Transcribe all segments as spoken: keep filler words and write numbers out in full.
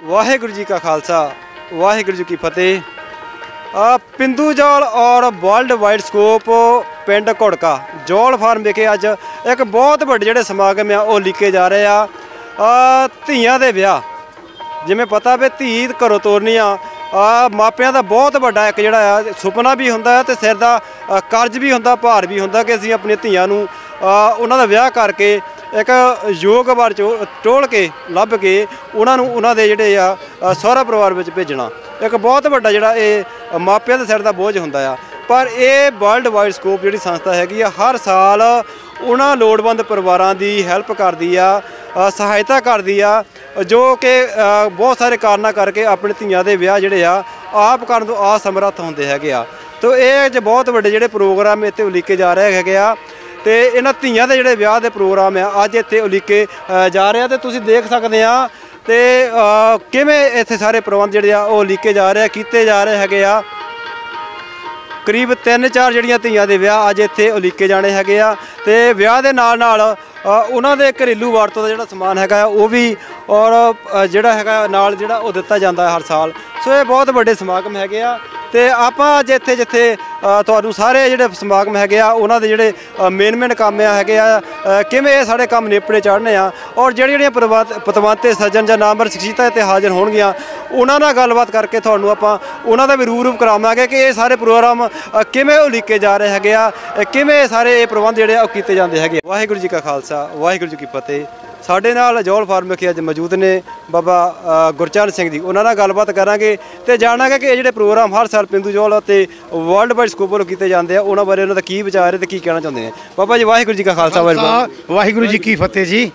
वाहिगुरू जी का खालसा वाहिगुरू जी की फतेह। पिंदू जौल और वर्ल्ड वाइड स्कोप पिंड घुड़का जौल फार्म विखे अज एक बहुत वड्डे जिहड़े समागम आ वो लीके जा रहे आ। धीआं दे विआह जिवें पता भी धी घरों तोरनी आ मापिਆਂ ਦਾ बहुत ਵੱਡਾ एक ਜਿਹੜਾ ਆ ਸੁਪਨਾ भी ਹੁੰਦਾ है तो सिर ਦਾ कर्ज भी ਹੁੰਦਾ ਭਾਰ भी ਹੁੰਦਾ कि ਅਸੀਂ ਆਪਣੀਆਂ ਧੀਆਂ ਨੂੰ ਉਹਨਾਂ ਦਾ ਵਿਆਹ ਕਰਕੇ एक योग बार चो टोल के लभ के उन्होंने उन्होंने जोड़े आ सहुरा परिवार में भेजना एक बहुत वड्डा जिहड़ा ये मापिਆਂ ਦੇ सिर का बोझ ਹੁੰਦਾ आ। पर यह वर्ल्ड वाइड स्कोप जी संस्था हैगी हर साल उन्होंने लोड़वंद परिवारों की हैल्प करती आ सहायता करती आ जो कि बहुत सारे कारणों करके अपने धीआं दे विआह जिहड़े आ आप करन तों असमर्थ होंदे हैगे आ। तो ये बहुत वड्डे जिहड़े प्रोग्राम इत्थे उलीके जा रहे हैगे आ तो इन्हां धीआं दे जिहड़े विआह दे प्रोग्राम आ अज इत्थे उलीके जा रहे हैं। तो तुसीं देख सकते आ तो किवें इत्थे सारे प्रबंध जिहड़े आ ओह उलीके जा रहे कीते जा रहे हैगे आ। करीब तीन चार जिहड़ियां धीआं दे विआह अज इत्थे उलीके जाने हैगे आ ते विआह दे नाल नाल उन्हां दे घरेलू वरतों दा जिहड़ा समान हैगा ओह भी और जिहड़ा हैगा नाल जिहड़ा ओह दित्ता जांदा है हर साल। सो ये बहुत वड्डे समागम हैगे आ ते आपां अज इत्थे जिथे तुहानूं सारे जिहड़े समागम हैगे आ उन्हां दे जिहड़े मेन मेन काम हैगे आ किवें ये सारे काम नेपड़े चाढ़ने आ और जिहड़ियां जिहड़ियां पतवंते सज्जन जां नामवर शख्सियतां इत्थे हाज़र होणगीਆਂ उन्हां नाल गलबात करके तुहानूं आपां उन्हां दा भी रूबरू करावांगे कि ये सारे प्रोग्राम किवें उलीके जा रहे हैगे आ किवें सारे ये प्रबंध जिहड़े आ कीते जांदे हैगे। वाहिगुरू जी का खालसा वाहिगुरू जी की फतेह। साडे नाल जौल फार्म विखे अज मौजूद ने बाबा गुरचरण सिंह जी उन्हां नाल गलबात करांगे ते जाणांगे कि जिहड़े प्रोग्राम हर साल पिंदू जौल ते वर्ल्ड वाइड स्कोप वल्लों कीते जांदे आ उन्हां बारे उन्हां दा की विचार है ते की कहना चाहुंदे ने। बाबा जी वाहिगुरू जी का खालसा वाहिगुरू जी की फतेह जी।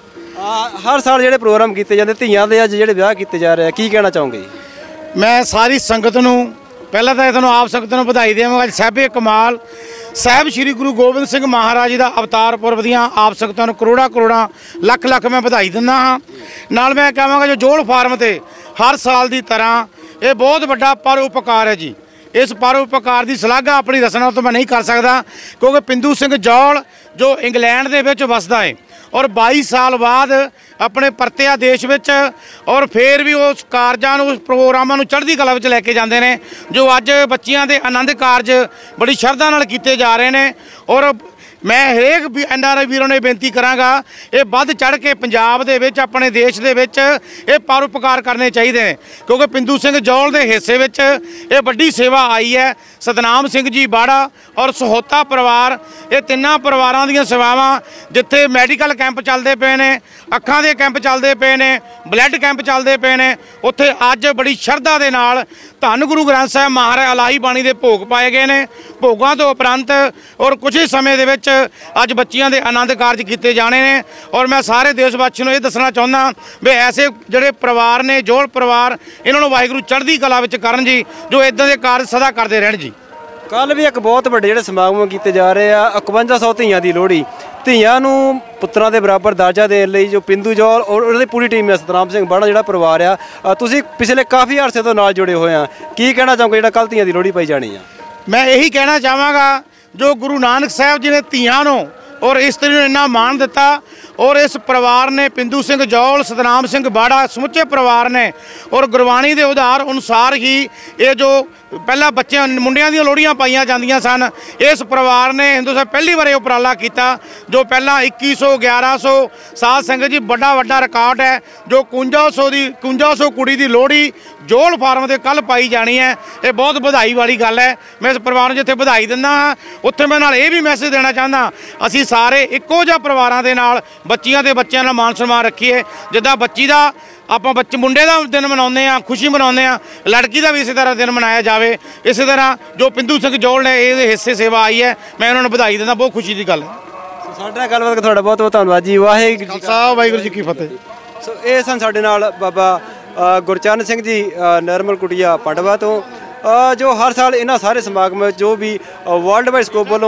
हर साल जिहड़े प्रोग्राम कीते जांदे धीआं दे अज जिहड़े विआह कीते जा रहे हैं की कहना चाहोगे? मैं सारी संगत नूं पहला तो तुहानूं आप संगत नूं बधाई देवांगा। साहिब कमाल साहिब श्री गुरु गोबिंद सिंह महाराज जी का अवतार पुरब दियां आप संगतां नूं करोड़ा करोड़ा लख लख मैं बधाई दिंदा हाँ। नाल मैं कहांगा जो जौल फार्म ते हर साल की तरह ये बहुत वड्डा परोपकार है जी। इस परोपकार की सलाघा अपनी रचना तो मैं नहीं कर सकता क्योंकि पिंदू सिंह जौल जो इंग्लैंड दे विच वसदा है और बाईस साल बाद अपने परतिया देश विच और फिर भी उस कारजां उस प्रोग्रामां नूं चढ़दी कला विच लैके जांदे ने जो अज बच्चियां दे आनंद कारज बड़ी शरधा नाल कीते जा रहे हैं। और मैं हरेक भी एन आर आई वीरों ने बेनती करांगा ये वध चढ़ के पंजाब दे विच अपने देश दे विच ये परोपकार करने चाहिए हैं क्योंकि पिंदू सिंह जौल दे हिस्से विच ये वड्डी सेवा आई है। सतनाम सिंह जी बाड़ा और सहोता परिवार ये तिन्नां परिवारां दीयां सेवावां जिथे मैडिकल कैंप चलते पे ने अखां दे कैंप चलते पे ने ब्लड कैंप चलते पे ने उत्थे अज बड़ी शरधा दे नाल धन गुरु ग्रंथ साहिब महाराज अलाही बाणी दे भोग पाए गए ने। भोगां तो उपरंत और कुछ ही समय दे विच अज बच्चियां दे आनंद कारज किए जाने ने। और मैं सारे देशवासियों को यह दसना चाहुंदा भी ऐसे जिहड़े परिवार ने जौल परिवार इन्होंने वाहिगुरू चढ़दी कला विच करन जी जो इदां दे कारज सदा करते रहन जी। कल भी एक बहुत वड्डे जिहड़े समागम किए जा रहे हैं इकवंजा सौ धीआं दी लोहड़ी धीआं नूं पुत्रां दे बराबर दर्जा देण लई जो पिंदू जौल और उहदी पूरी टीम है सतनाम सिंह बाड़ा जिहड़ा परिवार आ तुसीं पिछले काफ़ी अरसे तो नाल जुड़े हुए हैं की कहना चाहोगे जिहड़ा कल धीआं दी लोहड़ी पाई जानी आ? मैं यही कहना चाहांगा जो गुरु नानक साहब जी ने धीआं नूं और इस तरह इन्ना मान दिता और इस परिवार ने पिंदू सिंह जौल सतनाम सिंह बाड़ा समुचे परिवार ने और गुरबाणी के उधार अनुसार ही ये जो पहला बच्चे मुंडियां दी लोहड़ियां पाईयां जांदियां सन इस परिवार ने हिंदू साहब पहली बार उपराला किया जो पहला इक्की सौ ग्यारह सौ साध संगत जी बड़ा वड्डा रिकॉर्ड है जो कुंजा सौ की कुंजा सौ कुड़ी की लोहड़ी जौल फार्म से कल पाई जानी है। ये बहुत बधाई वाली गल है। मैं इस परिवार को जिथे बधाई दिंदा हाँ उत्थे मैं नाल ये भी मैसेज देना चाहता असी सारे इक्को जिहा परिवारां दे नाल बच्चियां दे बच्चों का मान सम्मान रखिए जिद्दां बच्ची का आप बच्चे मुंडे का दिन मनाने खुशी मनाने लड़की का भी इस तरह दिन मनाया जाए। इस तरह जो पिंदू सिंह जौल ने ये हिस्से सेवा आई है मैं उन्होंने बधाई देना बहुत खुशी की गल है। साडा गलबात तुहाडा बहुत बहुत धन्नवाद जी। वाहिगुरू जी वाहिगुरू जी की फतेह। सो ये सन साडे नाल बाबा गुरचरण सिंह जी नरमल कुटिया पांडवा तो जो हर साल इन्हां सारे समागम जो भी वर्ल्ड वाइड स्कोप वालों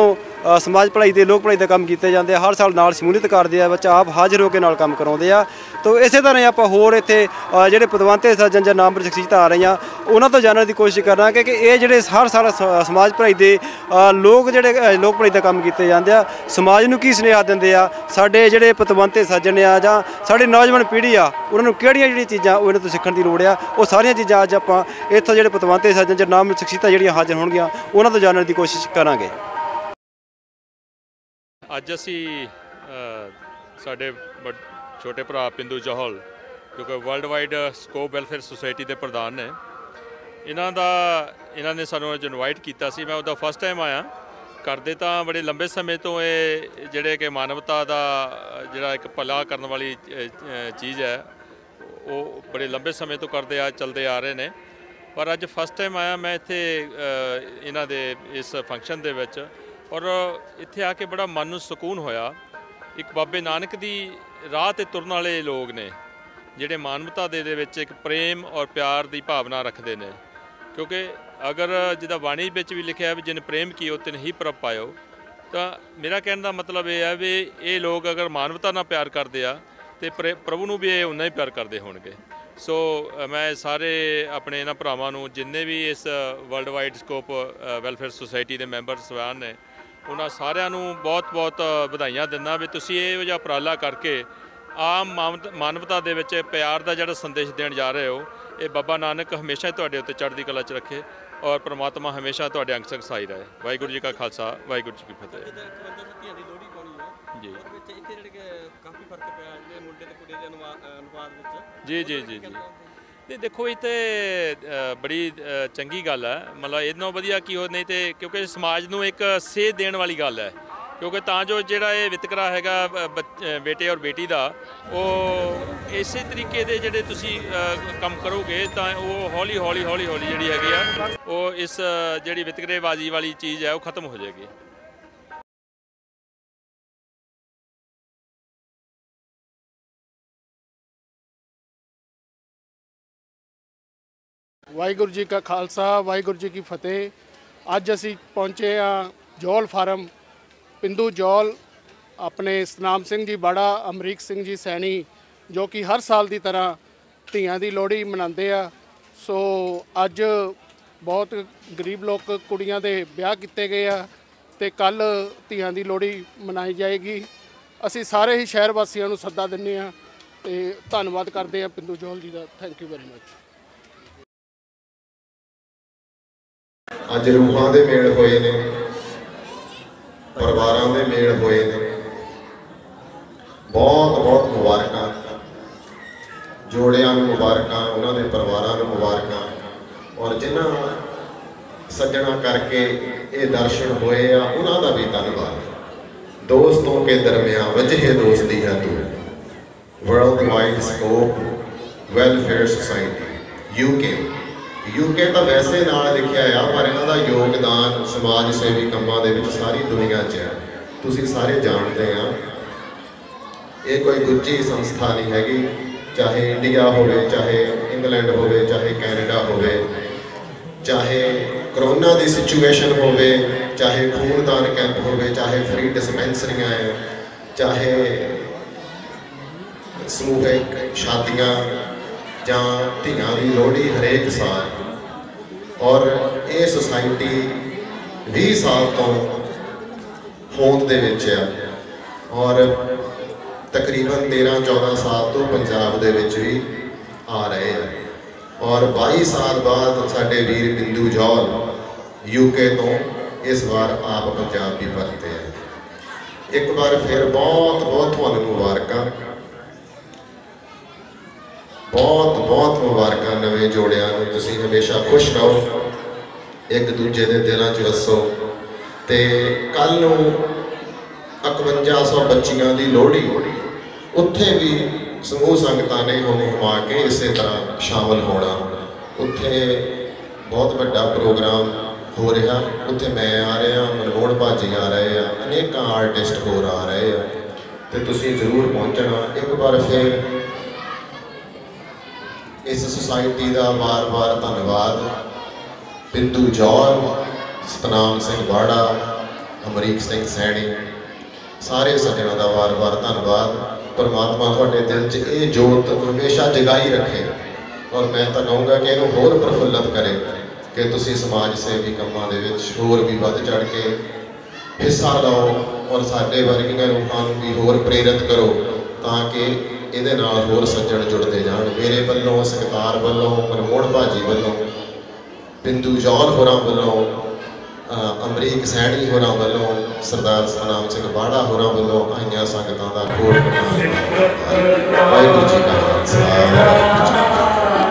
ਅ, ਸਮਾਜ ਭਲਾਈ ਦੇ ਲੋਕ ਭਲਾਈ ਦਾ ਕੰਮ ਕੀਤੇ ਜਾਂਦੇ ਆ। ਹਰ ਸਾਲ ਨਾਲ ਸ਼ਮੂਲੀਅਤ ਕਰਦੇ ਆ, ਬੱਚਾ ਆਪ ਹਾਜ਼ਰ ਹੋ ਕੇ ਨਾਲ ਕੰਮ ਕਰਾਉਂਦੇ ਆ। ਤੋ ਇਸੇ ਤਰ੍ਹਾਂ ਹੀ ਆਪਾਂ ਹੋਰ ਇੱਥੇ ਅ, ਜਿਹੜੇ ਪਦਵੰਤੇ ਸੱਜਣ ਜਾਂ ਨਾਮਵਰ ਸ਼ਖਸੀਅਤਾਂ ਆ ਰਹੀਆਂ ਉਹਨਾਂ ਤੋਂ ਜਾਣਨ ਦੀ ਕੋਸ਼ਿਸ਼ ਕਰਾਂਗੇ ਕਿ ਇਹ ਜਿਹੜੇ ਹਰ ਸਾਲ ਸ- ਸਮਾਜ ਭਲਾਈ ਦੇ ਅ, ਲੋਕ ਜਿਹੜੇ ਅ, ਲੋਕ ਭਲਾਈ ਦਾ ਕੰਮ ਕੀਤੇ ਜਾਂਦੇ ਆ, ਸਮਾਜ ਨੂੰ ਕੀ ਸੁਨੇਹਾ ਦਿੰਦੇ ਆ, ਸਾਡੇ ਜਿਹੜੇ ਪਤਵੰਤੇ ਸੱਜਣ ਆ ਜਾਂ ਸਾਡੀ ਨੌਜਵਾਨ ਪੀੜ੍ਹੀ ਆ ਉਹਨਾਂ ਨੂੰ ਕਿਹੜੀਆਂ ਜਿਹੜੀਆਂ ਚੀਜ਼ਾਂ ਉਹ ਇਹਨਾਂ ਤੋਂ ਸਿੱਖਣ ਦੀ ਲੋੜ ਆ, ਉਹ ਸਾਰੀਆਂ ਚੀਜ਼ਾਂ ਅੱਜ ਆਪਾਂ ਇੱਥੋਂ ਜਿਹੜੇ ਪਤਵੰਤੇ ਸੱਜਣ ਜਾਂ ਨਾਮਵਰ ਸ਼ਖਸੀਅਤਾਂ ਜਿਹੜੀਆਂ ਹਾਜ਼ਰ ਹੋਣਗੀਆਂ ਉਹਨਾਂ ਤੋਂ ਜਾਣਨ ਦੀ ਕੋਸ਼ਿਸ਼ ਕਰਾਂਗੇ। ਅੱਜ ਅਸੀਂ ਅ, ਸਾਡੇ ਵੱਡ- ਛੋਟੇ ਭਰਾ ਪਿੰਦੂ ਜੌਹਲ ਜੋ ਕਿ world wide scope welfare society ਦੇ ਪ੍ਰਧਾਨ ਨੇ, ਇਹਨਾਂ ਦਾ ਇਹਨਾਂ ਨੇ ਸਾਨੂੰ ਅੱਜ ਇਨਵਾਈਟ ਕੀਤਾ ਸੀ। ਮੈਂ ਉਹਦਾ ਫਸਟ ਟਾਈਮ ਆਇਆ। ਕਰਦੇ ਤਾਂ ਬੜੇ ਲੰਬੇ ਸਮੇਂ ਤੋਂ ਇਹ ਜਿਹੜੇ ਕਿ ਮਾਨਵਤਾ ਦਾ ਜਿਹੜਾ ਇੱਕ ਭਲਾ ਕਰਨ ਵਾਲੀ ਅ, ਅ, ਚੀਜ਼ ਹੈ ਉਹ ਬੜੇ ਲੰਬੇ ਸਮੇਂ ਤੋਂ ਕਰਦੇ ਆ ਚੱਲਦੇ ਆ ਰਹੇ ਨੇ, ਪਰ ਅੱਜ ਫਸਟ ਟਾਈਮ ਆਇਆ ਮੈਂ ਇੱਥੇ ਅ, ਇਹਨਾਂ ਦੇ ਇਸ ਫੰਕਸ਼ਨ ਦੇ ਵਿੱਚ, ਔਰ ਇੱਥੇ ਆ ਕੇ ਬੜਾ ਮਨ ਨੂੰ ਸਕੂਨ ਹੋਇਆ। ਇੱਕ ਬਾਬੇ ਨਾਨਕ ਦੀ ਰਾਹ 'ਤੇ ਤੁਰਨ ਵਾਲੇ ਲੋਕ ਨੇ ਜਿਹੜੇ ਮਾਨਵਤਾ ਦੇ ਦੇ ਵਿੱਚ ਇੱਕ ਪ੍ਰੇਮ ਔਰ ਪਿਆਰ ਦੀ ਭਾਵਨਾ ਰੱਖਦੇ ਨੇ, ਕਿਉਂਕਿ ਅਗਰ ਜਿੱਦਾਂ ਬਾਣੀ ਵਿੱਚ ਵੀ ਲਿਖਿਆ ਵੀ ਜਿਨ ਪ੍ਰੇਮ ਕੀਓ ਤਿਨ ਹੀ ਪ੍ਰਭ ਪਾਇਓ, ਤਾਂ ਮੇਰਾ ਕਹਿਣ ਦਾ ਮਤਲਬ ਇਹ ਹੈ ਵੀ ਇਹ ਲੋਕ ਅਗਰ ਮਾਨਵਤਾ ਨਾਲ ਪਿਆਰ ਕਰਦੇ ਆ ਤੇ ਪ੍ਰਭੂ ਨੂੰ ਵੀ ਇਹ ਉਨਾ ਹੀ ਪਿਆਰ ਕਰਦੇ ਹੋਣਗੇ। ਸੋ ਮੈਂ ਸਾਰੇ ਆਪਣੇ ਇਹਨਾਂ ਭਰਾਵਾਂ ਨੂੰ ਜਿੰਨੇ ਵੀ ਇਸ world wide scope welfare society ਦੇ ਮੈਂਬਰ ਸਵਾਨ ਨੇ ਉਹਨਾਂ ਸਾਰਿਆਂ ਨੂੰ ਬਹੁਤ ਬਹੁਤ ਵਧਾਈਆਂ ਦਿੰਦਾ ਵੀ ਤੁਸੀਂ ਇਹੋ ਜਿਹਾ ਉਪਰਾਲਾ ਕਰਕੇ ਆਮ ਮਾਨਵਤਾ ਦੇ ਵਿੱਚ ਪਿਆਰ ਦਾ ਜਿਹੜਾ ਸੰਦੇਸ਼ ਦੇਣ ਜਾ ਰਹੇ ਹੋ। ਇਹ ਬਾਬਾ ਨਾਨਕ ਹਮੇਸ਼ਾ ਤੁਹਾਡੇ ਉੱਤੇ ਚੜ੍ਹਦੀ ਕਲਾ 'ਚ ਰੱਖੇ ਔਰ ਪ੍ਰਮਾਤਮਾ ਹਮੇਸ਼ਾ ਤੁਹਾਡੇ ਅੰਗ ਸੰਗ ਸਹਾਈ ਰਹੇ। ਵਾਹਿਗੁਰੂ ਜੀ ਕਾ ਖਾਲਸਾ, ਵਾਹਿਗੁਰੂ ਜੀ ਕੀ ਫਤਿਹ। ਜੀ ਜੀ ਜੀ ਜੀ ਜੀ ਨਹੀਂ ਦੇਖੋ ਇਹ ਤਾਂ ਬੜੀ ਚੰਗੀ ਗੱਲ ਹੈ, ਮਤਲਬ ਇਹਨੋਂ ਵਧੀਆ ਕੀ ਹੋ ਨਹੀਂ ਤੇ, ਕਿਉਂਕਿ ਸਮਾਜ ਨੂੰ ਇੱਕ ਸੇਧ ਦੇਣ ਵਾਲੀ ਗੱਲ ਹੈ, ਕਿਉਂਕਿ ਤਾਂ ਜੋ ਜਿਹੜਾ ਇਹ ਵਿਤਕਰਾ ਹੈਗਾ ਬੇਟੇ ਔਰ ਬੇਟੀ ਦਾ ਉਹ ਇਸੇ ਤਰੀਕੇ ਦੇ ਜਿਹੜੇ ਤੁਸੀਂ ਕੰਮ ਕਰੋਗੇ ਤਾਂ ਉਹ ਹੌਲੀ ਹੌਲੀ ਹੌਲੀ ਹੌਲੀ ਜਿਹੜੀ ਹੈਗੀ ਆ ਉਹ ਇਸ ਜਿਹੜੀ ਵਿਤਕਰੇਬਾਜ਼ੀ ਵਾਲੀ ਚੀਜ਼ ਹੈ ਉਹ ਖਤਮ ਹੋ ਜਾਏਗੀ। ਵਾਹਿਗੁਰੂ ਜੀ ਕਾ ਖਾਲਸਾ, ਵਾਹਿਗੁਰੂ ਜੀ ਕੀ ਫਤਿਹ। ਅੱਜ ਅਸੀਂ ਪਹੁੰਚੇ ਹਾਂ ਜੌਲ ਫਾਰਮ। ਪਿੰਦੂ ਜੌਲ ਆਪਣੇ ਸਤਨਾਮ ਸਿੰਘ ਜੀ ਬਾੜਾ, ਅਮਰੀਕ ਸਿੰਘ ਜੀ ਸੈਣੀ, ਜੋ ਕਿ ਹਰ ਸਾਲ ਦੀ ਤਰ੍ਹਾਂ ਧੀਆਂ ਦੀ ਲੋਹੜੀ ਮਨਾਉਂਦੇ ਆ। ਸੋ ਅੱਜ ਬਹੁਤ ਗਰੀਬ ਲੋਕ ਕੁੜੀਆਂ ਦੇ ਵਿਆਹ ਕੀਤੇ ਗਏ ਆ ਤੇ ਕੱਲ ਧੀਆਂ ਦੀ ਲੋਹੜੀ ਮਨਾਈ ਜਾਏਗੀ। ਅਸੀਂ ਸਾਰੇ ਹੀ ਸ਼ਹਿਰ ਵਾਸੀਆਂ ਨੂੰ ਸੱਦਾ ਦਿੰਦੇ ਹਾਂ ਤੇ ਧੰਨਵਾਦ ਕਰਦੇ ਹਾਂ ਪਿੰਦੂ ਜੌਲ ਜੀ ਦਾ। Thank you very much. ਅੱਜ ਰੂਹਾਂ ਦੇ ਮੇਲ ਹੋਏ ਨੇ, ਪਰਿਵਾਰਾਂ ਦੇ ਮੇਲ ਹੋਏ ਨੇ। ਬਹੁਤ ਬਹੁਤ ਮੁਬਾਰਕਾਂ, ਜੋੜਿਆਂ ਨੂੰ ਮੁਬਾਰਕਾਂ, ਉਹਨਾਂ ਦੇ ਪਰਿਵਾਰਾਂ ਨੂੰ ਮੁਬਾਰਕਾਂ, ਔਰ ਜਿਨ੍ਹਾਂ ਸੱਜਣਾ ਕਰਕੇ ਇਹ ਦਰਸ਼ਨ ਹੋਏ ਆ ਉਹਨਾਂ ਦਾ ਵੀ ਧੰਨਵਾਦ। ਦੋਸਤੋਂ ਕੇ ਦਰਮਿਆਨ ਵਜ੍ਹੇ ਦੋਸਤੀ ਹੈ ਤੂੰ, world wide scope welfare society UK. UK ਤਾਂ ਵੈਸੇ ਨਾਲ ਲਿਖਿਆ ਆ, ਪਰ ਇਹਨਾਂ ਦਾ ਯੋਗਦਾਨ ਸਮਾਜ ਸੇਵੀ ਕੰਮਾਂ ਦੇ ਵਿੱਚ ਸਾਰੀ ਦੁਨੀਆ 'ਚ ਹੈ। ਤੁਸੀਂ ਸਾਰੇ ਜਾਣਦੇ ਆ ਇਹ ਕੋਈ ਦੂਜੀ ਸੰਸਥਾ ਨਹੀਂ ਹੈਗੀ, ਚਾਹੇ ਇੰਡੀਆ ਹੋਵੇ, ਚਾਹੇ ਇੰਗਲੈਂਡ ਹੋਵੇ, ਚਾਹੇ ਕੈਨੇਡਾ ਹੋਵੇ, ਚਾਹੇ ਕਰੋਨਾ ਦੀ ਸਿਚੁਏਸ਼ਨ ਹੋਵੇ, ਚਾਹੇ ਖੂਨਦਾਨ ਕੈਂਪ ਹੋਵੇ, ਚਾਹੇ ਫ੍ਰੀ ਡਿਸਪੈਂਸਰੀਆਂ ਹੈ, ਚਾਹੇ ਸਮੂਹਿਕ ਸ਼ਾਦੀਆਂ ਜਾਂ ਧੀਆਂ ਦੀ ਲੋਹੜੀ ਹਰੇਕ ਸਾਲ। ਔਰ ਇਹ ਸੁਸਾਇਟੀ ਵੀਹ ਸਾਲ ਤੋਂ ਹੋਂਦ ਦੇ ਵਿੱਚ ਆ ਔਰ ਤਕਰੀਬਨ ਤੇਰ੍ਹਾਂ ਚੌਦ੍ਹਾਂ ਸਾਲ ਤੋਂ ਪੰਜਾਬ ਦੇ ਵਿੱਚ ਵੀ ਆ ਰਹੇ ਆ। ਔਰ ਬਾਈ ਸਾਲ ਬਾਅਦ ਸਾਡੇ ਵੀਰ ਪਿੰਦੂ ਜੌਲ ਯੂਕੇ ਤੋਂ ਇਸ ਵਾਰ ਆਪ ਪੰਜਾਬ ਵੀ ਪਰਤੇ ਆ। ਇੱਕ ਵਾਰ ਫਿਰ ਬਹੁਤ ਬਹੁਤ ਤੁਹਾਨੂੰ ਮੁਬਾਰਕਾਂ, ਬਹੁਤ ਬਹੁਤ ਮੁਬਾਰਕਾਂ ਨਵੇਂ ਜੋੜਿਆਂ ਨੂੰ। ਤੁਸੀਂ ਹਮੇਸ਼ਾ ਖੁਸ਼ ਰਹੋ, ਇੱਕ ਦੂਜੇ ਦੇ ਦਿਲਾਂ 'ਚ ਵਸੋ। ਤੇ ਕੱਲ੍ਹ ਨੂੰ ਇਕਵੰਜਾ ਸੌ ਬੱਚੀਆਂ ਦੀ ਲੋਹੜੀ, ਉੱਥੇ ਵੀ ਸਮੂਹ ਸੰਗਤਾਂ ਨੇ ਹੁਮ ਹੁਮਾ ਕੇ ਇਸੇ ਤਰ੍ਹਾਂ ਸ਼ਾਮਲ ਹੋਣਾ। ਉੱਥੇ ਬਹੁਤ ਵੱਡਾ ਪ੍ਰੋਗਰਾਮ ਹੋ ਰਿਹਾ, ਉੱਥੇ ਮੈਂ ਆ ਰਿਹਾ, ਮਨਮੋਹਨ ਭਾਜੀ ਆ ਰਹੇ ਆ, ਅਨੇਕਾਂ ਆਰਟਿਸਟ ਹੋਰ ਆ ਰਹੇ ਆ, ਤੇ ਤੁਸੀਂ ਜ਼ਰੂਰ ਪਹੁੰਚਣਾ। ਇੱਕ ਵਾਰ ਫਿਰ ਇਸ ਸੁਸਾਇਟੀ ਦਾ ਵਾਰ-ਵਾਰ ਧੰਨਵਾਦ। ਪਿੰਦੂ ਜੌਲ, ਸਤਨਾਮ ਸਿੰਘ ਬਾੜਾ, ਅਮਰੀਕ ਸਿੰਘ ਸੈਣੀ, ਸਾਰੇ ਸੱਜਣਾਂ ਦਾ ਵਾਰ-ਵਾਰ ਧੰਨਵਾਦ। परमात्मा ਤੁਹਾਡੇ ਦਿਲ 'ਚ ਇਹ ਜੋਤ ਹਮੇਸ਼ਾ ਜਗਾਈ ਰੱਖੇ ਔਰ ਮੈਂ ਤਾਂ ਕਹੂੰਗਾ ਕਿ ਇਹਨੂੰ ਹੋਰ ਪ੍ਰਫੁੱਲਤ ਕਰੇ ਕਿ ਤੁਸੀਂ ਸਮਾਜ ਸੇਵੀ ਕੰਮਾਂ ਦੇ ਵਿੱਚ ਹੋਰ ਵੀ ਵੱਧ ਚੜ੍ਹ ਕੇ ਹਿੱਸਾ ਲਓ ਔਰ ਸਾਡੇ ਵਰਗੀਆਂ ਰੂਹਾਂ ਨੂੰ ਵੀ ਹੋਰ ਪ੍ਰੇਰਿਤ ਕਰੋ ਤਾਂ ਕਿ ਇਹਦੇ ਨਾਲ ਹੋਰ ਸੱਜਣ ਜੁੜਦੇ ਜਾਣ। ਮੇਰੇ ਵੱਲੋਂ, ਸਰਕਾਰ ਵੱਲੋਂ, ਮਨਮੋਹਨ ਭਾਜੀ ਵੱਲੋਂ, ਬਿੰਦੂ ਜੌਲ ਹੋਰਾਂ ਵੱਲੋਂ, ਅਮਰੀਕ ਸੈਣੀ ਹੋਰਾਂ ਵੱਲੋਂ, ਸਰਦਾਰ ਸਤਨਾਮ ਸਿੰਘ ਬਾੜਾ ਹੋਰਾਂ ਵੱਲੋਂ ਆਈਆਂ ਸੰਗਤਾਂ ਦਾ ਕੋਟ ਵਾਹਿਗੁਰੂ ਜੀ ਕਾ ਖਾਲਸਾ ਵਾਹਿਗੁਰੂ ਜੀ ਕੀ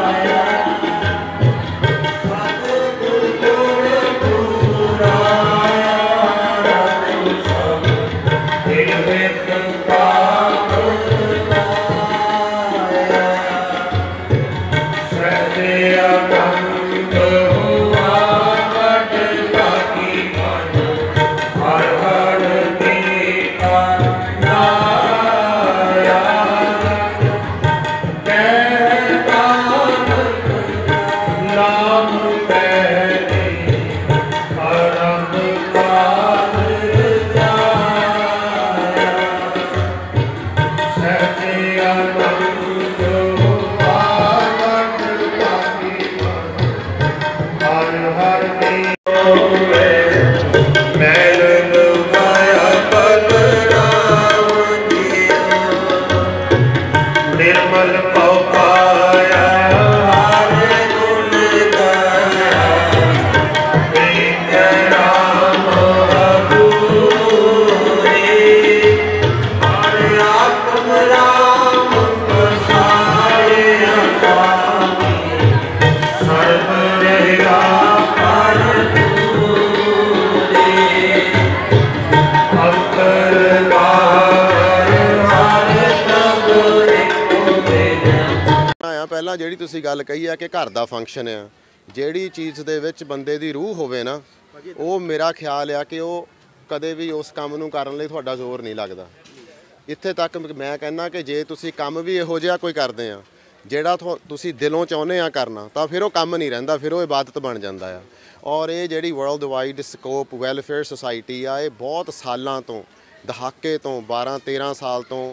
ਪਹਿਲਾਂ ਜਿਹੜੀ ਤੁਸੀਂ ਗੱਲ ਕਹੀ ਆ ਕਿ ਘਰ ਦਾ ਫੰਕਸ਼ਨ ਆ, ਜਿਹੜੀ ਚੀਜ਼ ਦੇ ਵਿੱਚ ਬੰਦੇ ਦੀ ਰੂਹ ਹੋਵੇ ਨਾ, ਉਹ ਮੇਰਾ ਖਿਆਲ ਆ ਕਿ ਉਹ ਕਦੇ ਵੀ ਉਸ ਕੰਮ ਨੂੰ ਕਰਨ ਲਈ ਤੁਹਾਡਾ ਜ਼ੋਰ ਨਹੀਂ ਲੱਗਦਾ। ਇੱਥੇ ਤੱਕ ਮੈਂ ਕਹਿੰਦਾ ਕਿ ਜੇ ਤੁਸੀਂ ਕੰਮ ਵੀ ਇਹੋ ਜਿਹਾ ਕੋਈ ਕਰਦੇ ਆ ਜਿਹੜਾ ਤੁਸੀਂ ਦਿਲੋਂ ਚਾਹੁੰਦੇ ਆ ਕਰਨਾ, ਤਾਂ ਫਿਰ ਉਹ ਕੰਮ ਨਹੀਂ ਰਹਿੰਦਾ, ਫਿਰ ਉਹ ਇਬਾਦਤ ਬਣ ਜਾਂਦਾ ਆ। ਔਰ ਇਹ ਜਿਹੜੀ world wide scope welfare society ਆ, ਇਹ ਬਹੁਤ ਸਾਲਾਂ ਤੋਂ, ਦਹਾਕੇ ਤੋਂ, ਬਾਰਾਂ ਤੇਰਾਂ ਸਾਲ ਤੋਂ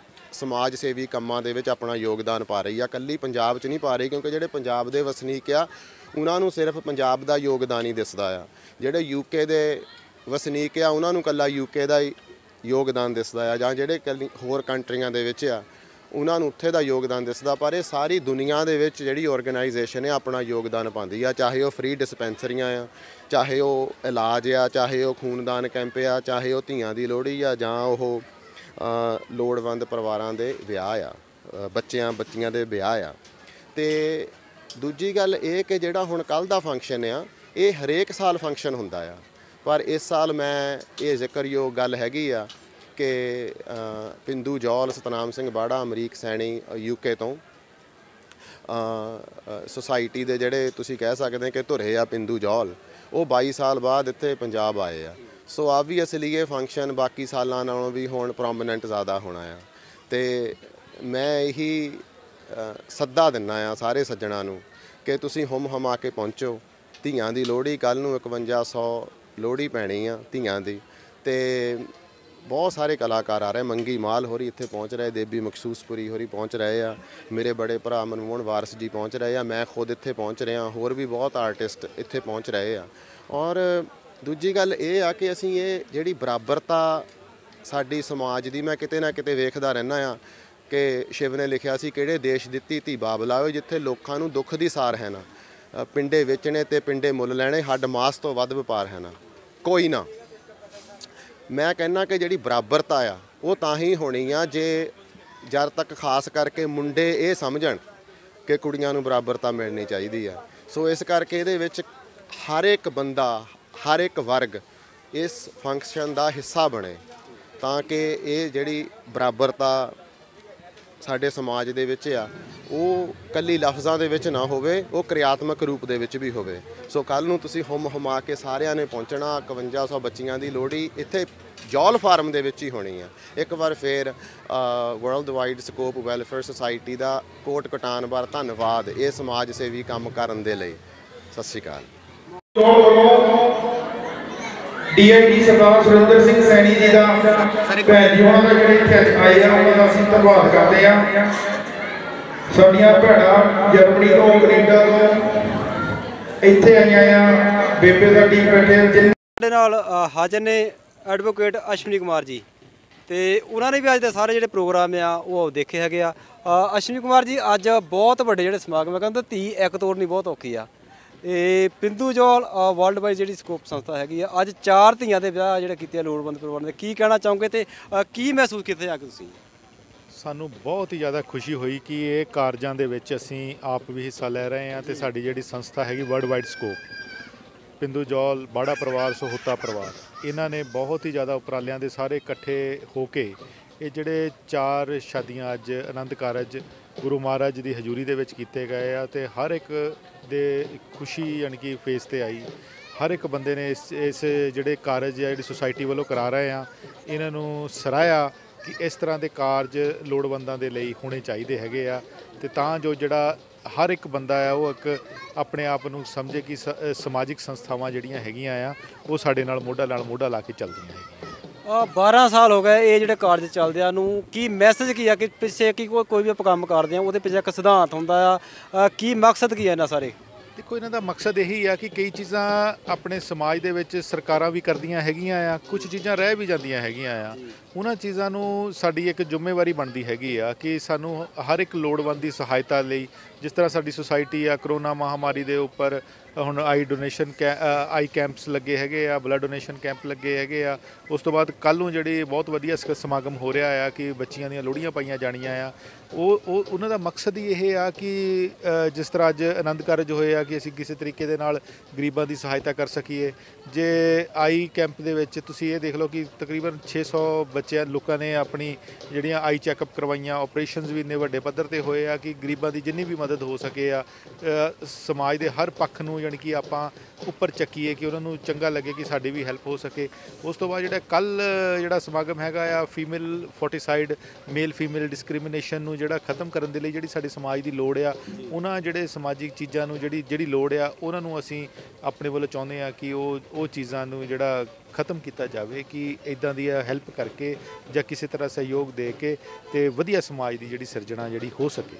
ਸਮਾਜ ਸੇਵੀ ਕੰਮਾਂ ਦੇ ਵਿੱਚ ਆਪਣਾ ਯੋਗਦਾਨ ਪਾ ਰਹੀ ਆ। ਇਕੱਲੀ ਪੰਜਾਬ 'ਚ ਨਹੀਂ ਪਾ ਰਹੀ, ਕਿਉਂਕਿ ਜਿਹੜੇ ਪੰਜਾਬ ਦੇ ਵਸਨੀਕ ਆ ਉਹਨਾਂ ਨੂੰ ਸਿਰਫ ਪੰਜਾਬ ਦਾ ਯੋਗਦਾਨ ਹੀ ਦਿਸਦਾ ਆ। ਜਿਹੜੇ ਯੂਕੇ ਦੇ ਵਸਨੀਕ ਆ ਉਹਨਾਂ ਨੂੰ ਇਕੱਲਾ ਯੂਕੇ ਦਾ ਹੀ ਯੋਗਦਾਨ ਦਿਸਦਾ ਆ, ਜਾਂ ਜਿਹੜੇ ਇਕੱਲੀ ਹੋਰ ਕੰਟਰੀਆਂ ਦੇ ਵਿੱਚ ਆ ਉਹਨਾਂ ਨੂੰ ਉੱਥੇ ਦਾ ਯੋਗਦਾਨ ਦਿਸਦਾ। ਪਰ ਇਹ ਸਾਰੀ ਦੁਨੀਆ ਦੇ ਵਿੱਚ ਜਿਹੜੀ ਆਰਗੇਨਾਈਜੇਸ਼ਨ ਹੈ ਆਪਣਾ ਯੋਗਦਾਨ ਪਾਉਂਦੀ ਆ, ਚਾਹੇ ਉਹ ਫ੍ਰੀ ਡਿਸਪੈਂਸਰੀਆਂ ਆ, ਚਾਹੇ ਉਹ ਇਲਾਜ ਆ, ਚਾਹੇ ਉਹ ਖੂਨਦਾਨ ਕੈਂਪ ਆ, ਚਾਹੇ ਉਹ ਧੀਆਂ ਦੀ ਲੋਹੜੀ ਆ, ਜਾਂ ਉਹ ਲੋੜਵੰਦ ਪਰਿਵਾਰਾਂ ਦੇ ਵਿਆਹ ਆ, ਬੱਚਿਆਂ ਬੱਚੀਆਂ ਦੇ ਵਿਆਹ ਆ। ਤੇ ਦੂਜੀ ਗੱਲ ਇਹ ਕਿ ਜਿਹੜਾ ਹੁਣ ਕੱਲ੍ਹ ਦਾ ਫੰਕਸ਼ਨ ਆ, ਇਹ ਹਰੇਕ ਸਾਲ ਫੰਕਸ਼ਨ ਹੁੰਦਾ ਆ, ਪਰ ਇਸ ਸਾਲ ਮੈਂ ਇਹ ਜ਼ਿਕਰਯੋਗ ਗੱਲ ਹੈਗੀ ਆ ਕਿ ਪਿੰਦੂ ਜੌਲ, ਸਤਨਾਮ ਸਿੰਘ ਬਾੜਾ, ਅਮਰੀਕ ਸੈਣੀ ਯੂਕੇ ਤੋਂ ਸੁਸਾਇਟੀ ਦੇ ਜਿਹੜੇ ਤੁਸੀਂ ਕਹਿ ਸਕਦੇ ਕਿ ਧੁਰੇ ਆ ਪਿੰਦੂ ਜੌਲ, ਉਹ ਬਾਈ ਸਾਲ ਬਾਅਦ ਇੱਥੇ ਪੰਜਾਬ ਆਏ ਆ। ਸੋ ਆਬਵੀਅਸਲੀ ਇਹ ਫੰਕਸ਼ਨ ਬਾਕੀ ਸਾਲਾਂ ਨਾਲੋਂ ਵੀ ਹੁਣ ਪ੍ਰੋਮੀਨੈਂਟ ਜ਼ਿਆਦਾ ਹੋਣਾ ਆ। ਅਤੇ ਮੈਂ ਇਹੀ ਸੱਦਾ ਦਿੰਦਾ ਆ ਸਾਰੇ ਸੱਜਣਾਂ ਨੂੰ ਕਿ ਤੁਸੀਂ ਹੁਮ ਹਮਾ ਕੇ ਪਹੁੰਚੋ। ਧੀਆਂ ਦੀ ਲੋਹੜੀ ਕੱਲ੍ਹ ਨੂੰ ਇਕਵੰਜਾ ਸੌ ਲੋਹੜੀ ਪੈਣੀ ਆ ਧੀਆਂ ਦੀ, ਅਤੇ ਬਹੁਤ ਸਾਰੇ ਕਲਾਕਾਰ ਆ ਰਹੇ, ਮੰਗੀ ਮਾਲ ਹੋਰੀ ਇੱਥੇ ਪਹੁੰਚ ਰਹੇ, ਦੇਬੀ ਮਖਸੂਸਪੁਰੀ ਹੋਰੀ ਪਹੁੰਚ ਰਹੇ ਆ, ਮੇਰੇ ਬੜੇ ਭਰਾ ਮਨਮੋਹਨ ਵਾਰਸ ਜੀ ਪਹੁੰਚ ਰਹੇ ਆ, ਮੈਂ ਖੁਦ ਇੱਥੇ ਪਹੁੰਚ ਰਿਹਾ, ਹੋਰ ਵੀ ਬਹੁਤ ਆਰਟਿਸਟ ਇੱਥੇ ਪਹੁੰਚ ਰਹੇ ਆ। ਔਰ ਦੂਜੀ ਗੱਲ ਇਹ ਆ ਕਿ ਅਸੀਂ ਇਹ ਜਿਹੜੀ ਬਰਾਬਰਤਾ ਸਾਡੀ ਸਮਾਜ ਦੀ, ਮੈਂ ਕਿਤੇ ਨਾ ਕਿਤੇ ਵੇਖਦਾ ਰਹਿੰਦਾ ਆ ਕਿ ਸ਼ਿਵ ਨੇ ਲਿਖਿਆ ਸੀ, ਕਿਹੜੇ ਦੇਸ਼ ਦਿੱਤੀ ਧੀ ਬਾਬਲਾ ਹੋਏ, ਜਿੱਥੇ ਲੋਕਾਂ ਨੂੰ ਦੁੱਖ ਦੀ ਸਾਰ ਹੈ ਨਾ, ਪਿੰਡੇ ਵੇਚਣੇ ਤੇ ਪਿੰਡੇ ਮੁੱਲ ਲੈਣੇ, ਹੱਡ ਮਾਸ ਤੋਂ ਵੱਧ ਵਪਾਰ ਹੈ ਨਾ ਕੋਈ ਨਾ। ਮੈਂ ਕਹਿੰਦਾ ਕਿ ਜਿਹੜੀ ਬਰਾਬਰਤਾ ਆ ਉਹ ਤਾਂ ਹੀ ਹੋਣੀ ਆ ਜੇ ਜਦ ਤੱਕ ਖਾਸ ਕਰਕੇ ਮੁੰਡੇ ਇਹ ਸਮਝਣ ਕਿ ਕੁੜੀਆਂ ਨੂੰ ਬਰਾਬਰਤਾ ਮਿਲਣੀ ਚਾਹੀਦੀ ਆ। ਸੋ ਇਸ ਕਰਕੇ ਇਹਦੇ ਵਿੱਚ ਹਰ ਇੱਕ ਬੰਦਾ, ਹਰ ਇੱਕ ਵਰਗ ਇਸ ਫੰਕਸ਼ਨ ਦਾ ਹਿੱਸਾ ਬਣੇ, ਤਾਂ ਕਿ ਇਹ ਜਿਹੜੀ ਬਰਾਬਰਤਾ ਸਾਡੇ ਸਮਾਜ ਦੇ ਵਿੱਚ ਆ ਉਹ ਇਕੱਲੀ ਲਫ਼ਜ਼ਾਂ ਦੇ ਵਿੱਚ ਨਾ ਹੋਵੇ, ਉਹ ਕਿਰਿਆਤਮਕ ਰੂਪ ਦੇ ਵਿੱਚ ਵੀ ਹੋਵੇ। ਸੋ ਕੱਲ੍ਹ ਨੂੰ ਤੁਸੀਂ ਹੁਮ ਹੁਮਾ ਕੇ ਸਾਰਿਆਂ ਨੇ ਪਹੁੰਚਣਾ। ਇਕਵੰਜਾ ਸੌ ਬੱਚੀਆਂ ਦੀ ਲੋਹੜੀ ਇੱਥੇ ਜੌਲ ਫਾਰਮ ਦੇ ਵਿੱਚ ਹੀ ਹੋਣੀ ਆ। ਇੱਕ ਵਾਰ ਫਿਰ world wide scope welfare society ਦਾ ਕੋਟ ਕਟਾਨ ਵਾਰ ਧੰਨਵਾਦ ਇਹ ਸਮਾਜ ਸੇਵੀ ਕੰਮ ਕਰਨ ਦੇ ਲਈ। ਸਤਿ ਸ਼੍ਰੀ ਅਕਾਲ। D I T Sardar Surinder Singh Saini ji ਦਾ ਭੈਣ ਜੀ ਉਹਨਾਂ ਦਾ ਜਿਹੜੇ ਇੱਥੇ ਅੱਜ ਆਏ ਆ ਉਹਨਾਂ ਦਾ ਅਸੀਂ ਧੰਨਵਾਦ ਕਰਦੇ ਆ। ਸਾਡੀਆਂ ਭੈਣਾਂ ਜਰਮਨੀ ਤੋਂ ਕੈਨੇਡਾ ਤੋਂ ਇੱਥੇ ਆਈਆਂ ਆ, ਬੇਬੇ ਦਾ ਟੀਮ ਬੈਠੇ ਜਿਨ ਸਾਡੇ ਨਾਲ ਅ, ਹਾਜ਼ਰ ਨੇ ਐਡਵੋਕੇਟ ਅਸ਼ਵਨੀ ਕੁਮਾਰ ਜੀ, ਤੇ ਉਹਨਾਂ ਨੇ ਵੀ ਅੱਜ ਦੇ ਸਾਰੇ ਜਿਹੜੇ ਪ੍ਰੋਗਰਾਮ ਆ ਉਹ ਦੇਖੇ ਹੈਗੇ ਆ। ਅ, ਅਸ਼ਵਨੀ ਕੁਮਾਰ ਜੀ, ਅੱਜ ਬਹੁਤ ਵੱਡੇ ਜਿਹੜੇ ਸਮਾਗਮ ਹੈ, ਕਹਿੰਦੇ ਧੀ ਇੱਕ ਤੋੜਨੀ ਬਹੁਤ ਔਖੀ ਆ। ਇਹ ਪਿੰਦੂ ਜੌਲ ਵਰਲਡ ਵਾਈਡ ਜਿਹੜੀ ਸਕੋਪ ਸੰਸਥਾ ਹੈਗੀ ਆ, ਅੱਜ ਚਾਰ ਧੀਆਂ ਦੇ ਵਿਆਹ ਜਿਹੜੇ ਕੀਤੇ ਆ ਲੋੜਵੰਦ ਪਰਿਵਾਰਾਂ ਦੇ, ਕੀ ਕਹਿਣਾ ਚਾਹੋਗੇ ਤੇ ਅ, ਕੀ ਮਹਿਸੂਸ ਕੀਤੇ ਆ ਕੇ ਤੁਸੀਂ? ਸਾਨੂੰ ਬਹੁਤ ਹੀ ਜ਼ਿਆਦਾ ਖੁਸ਼ੀ ਹੋਈ ਕਿ ਇਹ ਕਾਰਜਾਂ ਦੇ ਵਿੱਚ ਅਸੀਂ ਆਪ ਵੀ ਹਿੱਸਾ ਲੈ ਰਹੇ ਹਾਂ ਤੇ ਸਾਡੀ ਜਿਹੜੀ ਸੰਸਥਾ ਹੈਗੀ world wide scope Pindu Jaul Bara ਪਰਿਵਾਰ ਸਹੋਤਾ ਪਰਿਵਾਰ, ਇਹਨਾਂ ਨੇ ਬਹੁਤ ਹੀ ਜ਼ਿਆਦਾ ਉਪਰਾਲਿਆਂ ਦੇ ਸਾਰੇ ਇਕੱਠੇ ਹੋ ਕੇ ਇਹ ਜਿਹੜੇ ਚਾਰ ਸ਼ਾਦੀਆਂ ਅੱਜ ਆਨੰਦ ਕਾਰਜ ਗੁਰੂ ਮਹਾਰਾਜ ਦੀ ਹਜ਼ੂਰੀ ਦੇ ਵਿੱਚ ਕੀਤੇ ਗਏ ਆ ਤੇ ਹਰ ਇੱਕ ਦੇ ਖੁਸ਼ੀ ਯਾਨੀ ਕਿ ਫੇਸ ਤੇ ਆਈ। ਹਰ ਇੱਕ ਬੰਦੇ ਨੇ ਇਸ ਇਸ ਜਿਹੜੇ ਕਾਰਜ ਆ ਜਿਹੜੀ ਸੁਸਾਇਟੀ ਵੱਲੋਂ ਕਰਾ ਰਹੇ ਆ ਇਹਨਾਂ ਨੂੰ ਸਰਾਹਿਆ ਕਿ ਇਸ ਤਰ੍ਹਾਂ ਦੇ ਕਾਰਜ ਲੋੜਵੰਦਾਂ ਦੇ ਲਈ ਹੋਣੇ ਚਾਹੀਦੇ ਹੈਗੇ ਆ ਤੇ ਤਾਂ ਜੋ ਜਿਹੜਾ ਹਰ ਇੱਕ ਬੰਦਾ ਆ ਉਹ ਇੱਕ ਆਪਣੇ ਆਪ ਨੂੰ ਸਮਝੇ ਕਿ ਸਮਾਜਿਕ ਸੰਸਥਾਵਾਂ ਜਿਹੜੀਆਂ ਹੈਗੀਆਂ ਆ ਉਹ ਸਾਡੇ ਨਾਲ ਮੋਢਾ ਨਾਲ ਮੋਢਾ ਲਾ ਕੇ ਚੱਲਦੀਆਂ ਹੈਗੀਆਂ। ਬਾਰਾਂ ਸਾਲ ਹੋ ਗਏ ਇਹ ਜਿਹੜੇ ਕਾਰਜ ਚੱਲਦਿਆਂ ਨੂੰ, ਕੀ ਮੈਸੇਜ ਕੀ ਆ ਕਿ ਪਿੱਛੇ ਕੀ ਕੋਈ ਕੋਈ ਵੀ ਆਪਾਂ ਕੰਮ ਕਰਦੇ ਆ ਉਹਦੇ ਪਿੱਛੇ ਇੱਕ ਸਿਧਾਂਤ ਹੁੰਦਾ ਆ, ਕੀ ਮਕਸਦ ਕੀ ਹੈ ਇਹਨਾਂ ਸਾਰੇ? ਦੇਖੋ, ਇਹਨਾਂ ਦਾ ਮਕਸਦ ਇਹੀ ਆ ਕਿ ਕਈ ਚੀਜ਼ਾਂ ਆਪਣੇ ਸਮਾਜ ਦੇ ਵਿੱਚ ਸਰਕਾਰਾਂ ਵੀ ਕਰਦੀਆਂ ਹੈਗੀਆਂ ਆ, ਕੁਝ ਚੀਜ਼ਾਂ ਰਹਿ ਵੀ ਜਾਂਦੀਆਂ ਹੈਗੀਆਂ ਆ, ਉਹਨਾਂ ਚੀਜ਼ਾਂ ਨੂੰ ਸਾਡੀ ਇੱਕ ਜ਼ਿੰਮੇਵਾਰੀ ਬਣਦੀ ਹੈਗੀ ਆ ਕਿ ਸਾਨੂੰ ਹਰ ਇੱਕ ਲੋੜਵੰਦ ਦੀ ਸਹਾਇਤਾ ਲਈ, ਜਿਸ ਤਰ੍ਹਾਂ ਸਾਡੀ ਸੁਸਾਇਟੀ ਆ ਕਰੋਨਾ ਮਹਾਮਾਰੀ ਦੇ ਉੱਪਰ ਹੁਣ ਆਈ ਡੋਨੇਸ਼ਨ ਕੈ ਆਈ ਕੈਂਪਸ ਲੱਗੇ ਹੈਗੇ ਆ, ਬਲੱਡ ਡੋਨੇਸ਼ਨ ਕੈਂਪ ਲੱਗੇ ਹੈਗੇ ਆ। ਉਸ ਤੋਂ ਬਾਅਦ ਕੱਲ੍ਹ ਨੂੰ ਜਿਹੜੀ ਬਹੁਤ ਵਧੀਆ ਸਮਾਗਮ ਹੋ ਰਿਹਾ ਆ ਕਿ ਬੱਚੀਆਂ ਦੀਆਂ ਲੋਹੜੀਆਂ ਪਾਈਆਂ ਜਾਣੀਆਂ ਆ, ਉਹ ਉਹ ਉਹਨਾਂ ਦਾ ਮਕਸਦ ਹੀ ਇਹ ਆ ਕਿ ਜਿਸ ਤਰ੍ਹਾਂ ਅੱਜ ਆਨੰਦ ਕਾਰਜ ਹੋਏ ਆ ਕਿ ਅਸੀਂ ਕਿਸੇ ਤਰੀਕੇ ਦੇ ਨਾਲ ਗਰੀਬਾਂ ਦੀ ਸਹਾਇਤਾ ਕਰ ਸਕੀਏ। ਜੇ ਆਈ ਕੈਂਪ ਦੇ ਵਿੱਚ ਤੁਸੀਂ ਇਹ ਦੇਖ ਲਓ ਕਿ ਤਕਰੀਬਨ ਛੇ ਸੌ ਬੱਚਿਆਂ ਲੋਕਾਂ ਨੇ ਆਪਣੀ ਜਿਹੜੀਆਂ ਆਈ ਚੈੱਕਅਪ ਕਰਵਾਈਆਂ, ਆਪਰੇਸ਼ਨਸ ਵੀ ਇੰਨੇ ਵੱਡੇ ਪੱਧਰ ਤੇ ਹੋਏ ਆ ਕਿ ਗਰੀਬਾਂ ਦੀ ਜਿੰਨੀ ਵੀ ਮਦਦ ਹੋ ਸਕੇ ਆ, ਸਮਾਜ ਦੇ ਹਰ ਪੱਖ ਨੂੰ ਯਾਨੀ ਕਿ ਆਪਾਂ ਉੱਪਰ ਚੱਕੀਏ ਕਿ ਉਹਨਾਂ ਨੂੰ ਚੰਗਾ ਲੱਗੇ ਕਿ ਸਾਡੀ ਵੀ ਹੈਲਪ ਹੋ ਸਕੇ। ਉਸ ਤੋਂ ਬਾਅਦ ਜਿਹੜਾ ਕੱਲ੍ਹ ਜਿਹੜਾ ਸਮਾਗਮ ਹੈਗਾ ਆ female foeticide male female discrimination ਨੂੰ ਜਿਹੜਾ ਖਤਮ ਕਰਨ ਦੇ ਲਈ ਜਿਹੜੀ ਸਾਡੇ ਸਮਾਜ ਦੀ ਲੋੜ ਆ, ਉਹਨਾਂ ਜਿਹੜੇ ਸਮਾਜਿਕ ਚੀਜ਼ਾਂ ਨੂੰ ਜਿਹੜੀ ਜਿਹੜੀ ਲੋੜ ਆ ਉਹਨਾਂ ਨੂੰ ਅਸੀਂ ਆਪਣੇ ਵੱਲੋਂ ਚਾਹੁੰਦੇ ਆ ਕਿ ਉਹ ਉਹ ਚੀਜ਼ਾਂ ਨੂੰ ਜਿਹੜਾ ਖਤਮ ਕੀਤਾ ਜਾਵੇ ਕਿ ਇੱਦਾਂ ਦੀ ਹੈਲਪ ਕਰਕੇ ਜਾਂ ਕਿਸੇ ਤਰ੍ਹਾਂ ਸਹਿਯੋਗ ਦੇ ਕੇ ਤੇ ਵਧੀਆ ਸਮਾਜ ਦੀ ਜਿਹੜੀ ਸਿਰਜਣਾ ਜਿਹੜੀ ਹੋ ਸਕੇ।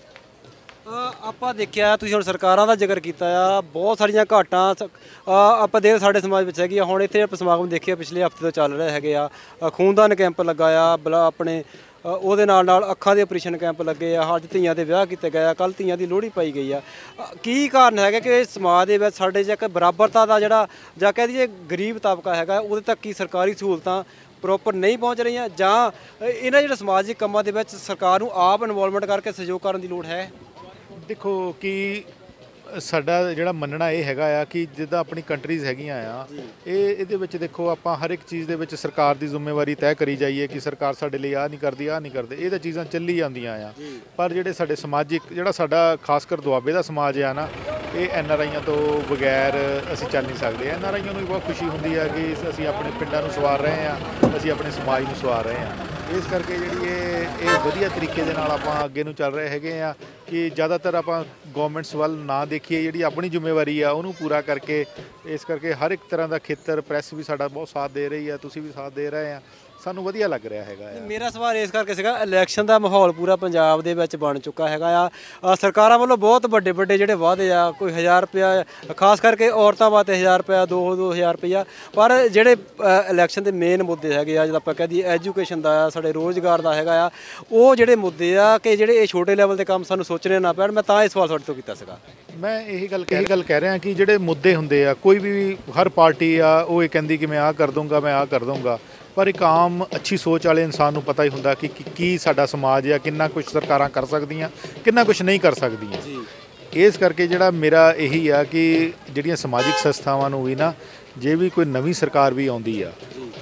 ਆਪਾਂ ਦੇਖਿਆ, ਤੁਸੀਂ ਹੁਣ ਸਰਕਾਰਾਂ ਦਾ ਜ਼ਿਕਰ ਕੀਤਾ ਆ, ਬਹੁਤ ਸਾਰੀਆਂ ਘਾਟਾਂ ਆਪਾਂ ਦੇਖ ਸਾਡੇ ਸਮਾਜ ਵਿੱਚ ਹੈਗੀ ਆ। ਹੁਣ ਇੱਥੇ ਆਪਾਂ ਸਮਾਗਮ ਦੇਖਿਆ ਪਿਛਲੇ ਹਫ਼ਤੇ ਤੋਂ ਚੱਲ ਰਹੇ ਹੈਗੇ ਆ, ਖੂਨਦਾਨ ਕੈਂਪ ਲੱਗਾ ਆ, ਬਲਾ ਆਪਣੇ ਉਹਦੇ ਨਾਲ ਨਾਲ ਅੱਖਾਂ ਦੇ ਆਪਰੇਸ਼ਨ ਕੈਂਪ ਲੱਗੇ ਆ, ਅੱਜ ਧੀਆਂ ਦੇ ਵਿਆਹ ਕੀਤੇ ਗਏ ਆ, ਕੱਲ੍ਹ ਧੀਆਂ ਦੀ ਲੋਹੜੀ ਪਾਈ ਗਈ ਆ। ਕੀ ਕਾਰਨ ਹੈਗਾ ਕਿ ਸਮਾਜ ਦੇ ਵਿੱਚ ਸਾਡੇ 'ਚ ਇੱਕ ਬਰਾਬਰਤਾ ਦਾ ਜਿਹੜਾ ਜਾਂ ਕਹਿ ਦਈਏ ਗਰੀਬ ਤਬਕਾ ਹੈਗਾ ਉਹਦੇ ਤੱਕ ਕੀ ਸਰਕਾਰੀ ਸਹੂਲਤਾਂ ਪ੍ਰੋਪਰ ਨਹੀਂ ਪਹੁੰਚ ਰਹੀਆਂ, ਜਾਂ ਇਹਨਾਂ ਜਿਹੜੇ ਸਮਾਜਿਕ ਕੰਮਾਂ ਦੇ ਵਿੱਚ ਸਰਕਾਰ ਨੂੰ ਆਪ ਇਨਵੋਲਵਮੈਂਟ ਕਰਕੇ ਸਹਿਯੋਗ ਕਰਨ ਦੀ ਲੋੜ ਹੈ? ਦੇਖੋ ਕਿ ਸਾਡਾ ਜਿਹੜਾ ਮੰਨਣਾ ਇਹ ਹੈਗਾ ਆ ਕਿ ਜਿੱਦਾਂ ਆਪਣੀ ਕੰਟਰੀਜ਼ ਹੈਗੀਆਂ ਆ, ਇਹ ਇਹਦੇ ਵਿੱਚ ਦੇਖੋ ਆਪਾਂ ਹਰ ਇੱਕ ਚੀਜ਼ ਦੇ ਵਿੱਚ ਸਰਕਾਰ ਦੀ ਜ਼ਿੰਮੇਵਾਰੀ ਤੈਅ ਕਰੀ ਜਾਈਏ ਕਿ ਸਰਕਾਰ ਸਾਡੇ ਲਈ ਆਹ ਨਹੀਂ ਕਰਦੀ ਆਹ ਨਹੀਂ ਕਰਦੇ, ਇਹ ਤਾਂ ਚੀਜ਼ਾਂ ਚੱਲੀ ਜਾਂਦੀਆਂ ਆ। ਪਰ ਜਿਹੜੇ ਸਾਡੇ ਸਮਾਜਿਕ ਜਿਹੜਾ ਸਾਡਾ ਖਾਸ ਕਰ ਦੁਆਬੇ ਦਾ ਸਮਾਜ ਆ ਨਾ, ਇਹ ਐਨ ਆਰ ਆਈਆਂ ਤੋਂ ਬਗੈਰ ਅਸੀਂ ਚੱਲ ਨਹੀਂ ਸਕਦੇ। ਐਨ ਆਰ ਆਈਆਂ ਨੂੰ ਵੀ ਬਹੁਤ ਖੁਸ਼ੀ ਹੁੰਦੀ ਆ ਕਿ ਅਸੀਂ ਆਪਣੇ ਪਿੰਡਾਂ ਨੂੰ ਸਵਾਰ ਰਹੇ ਹਾਂ, ਅਸੀਂ ਆਪਣੇ ਸਮਾਜ ਨੂੰ ਸਵਾਰ ਰਹੇ ਹਾਂ। ਇਸ ਕਰਕੇ ਜਿਹੜੀ ਇਹ ਇਹ ਵਧੀਆ ਤਰੀਕੇ ਦੇ ਨਾਲ ਆਪਾਂ ਅੱਗੇ ਨੂੰ ਚੱਲ ਰਹੇ ਹੈਗੇ ਆ ਕਿ ਜ਼ਿਆਦਾਤਰ ਆਪਾਂ ਗੌਰਮੈਂਟਸ ਵੱਲ ਨਾ ਦੇਖੀਏ, ਜਿਹੜੀ ਆਪਣੀ ਜ਼ਿੰਮੇਵਾਰੀ ਆ ਉਹਨੂੰ ਪੂਰਾ ਕਰਕੇ। ਇਸ ਕਰਕੇ ਹਰ ਇੱਕ ਤਰ੍ਹਾਂ ਦਾ ਖੇਤਰ, ਪ੍ਰੈਸ ਵੀ ਸਾਡਾ ਬਹੁਤ ਸਾਥ ਦੇ ਰਹੀ ਆ, ਤੁਸੀਂ ਵੀ ਸਾਥ ਦੇ ਰਹੇ ਆ, ਸਾਨੂੰ ਵਧੀਆ ਲੱਗ ਰਿਹਾ ਹੈਗਾ। ਮੇਰਾ ਸਵਾਲ ਇਸ ਕਰਕੇ ਸੀਗਾ, ਇਲੈਕਸ਼ਨ ਦਾ ਮਾਹੌਲ ਪੂਰਾ ਪੰਜਾਬ ਦੇ ਵਿੱਚ ਬਣ ਚੁੱਕਾ ਹੈਗਾ ਆ, ਸਰਕਾਰਾਂ ਵੱਲੋਂ ਬਹੁਤ ਵੱਡੇ ਵੱਡੇ ਜਿਹੜੇ ਵਾਅਦੇ ਆ, ਕੋਈ ਹਜ਼ਾਰ ਰੁਪਇਆ ਖਾਸ ਕਰਕੇ ਔਰਤਾਂ ਵਾਸਤੇ ਹਜ਼ਾਰ ਰੁਪਇਆ, ਦੋ ਦੋ ਹਜ਼ਾਰ ਰੁਪਇਆ, ਪਰ ਜਿਹੜੇ ਇਲੈਕਸ਼ਨ ਦੇ ਮੇਨ ਮੁੱਦੇ ਹੈਗੇ ਆ, ਜਦੋਂ ਆਪਾਂ ਕਹਿ ਦਈਏ ਐਜੂਕੇਸ਼ਨ ਦਾ ਆ, ਸਾਡੇ ਰੋਜ਼ਗਾਰ ਦਾ ਹੈਗਾ ਆ, ਉਹ ਜਿਹੜੇ ਮੁੱਦੇ ਆ ਕਿ ਜਿਹੜੇ ਇਹ ਛੋਟੇ ਲੈਵਲ ਦੇ ਕੰਮ ਸਾਨੂੰ ਸੋਚਣੇ ਨਾ ਪੈਣ। ਮੈਂ ਤਾਂ ਇਹ ਸਵਾਲ ਤੁਹਾਡੇ ਤੋਂ ਕੀਤਾ ਸੀਗਾ। ਮੈਂ ਇਹੀ ਗੱਲ ਇਹੀ ਗੱਲ ਕਹਿ ਰਿਹਾ ਕਿ ਜਿਹੜੇ ਮੁੱਦੇ ਹੁੰਦੇ ਆ, ਕੋਈ ਵੀ ਹਰ ਪਾਰਟੀ ਆ ਉਹ ਇਹ ਕਹਿੰਦੀ ਕਿ ਮੈਂ ਆਹ ਕਰ ਦੂੰਗਾ ਮੈਂ ਆਹ ਕਰ ਦੂੰਗਾ, ਪਰ ਇੱਕ ਆਮ ਅੱਛੀ ਸੋਚ ਵਾਲੇ ਇਨਸਾਨ ਨੂੰ ਪਤਾ ਹੀ ਹੁੰਦਾ ਕਿ ਕੀ ਸਾਡਾ ਸਮਾਜ ਆ, ਕਿੰਨਾ ਕੁਛ ਸਰਕਾਰਾਂ ਕਰ ਸਕਦੀਆਂ, ਕਿੰਨਾ ਕੁਛ ਨਹੀਂ ਕਰ ਸਕਦੀਆਂ। ਇਸ ਕਰਕੇ ਜਿਹੜਾ ਮੇਰਾ ਇਹੀ ਆ ਕਿ ਜਿਹੜੀਆਂ ਸਮਾਜਿਕ ਸੰਸਥਾਵਾਂ ਨੂੰ ਵੀ ਨਾ, ਜੇ ਵੀ ਕੋਈ ਨਵੀਂ ਸਰਕਾਰ ਵੀ ਆਉਂਦੀ ਆ, ਉਹ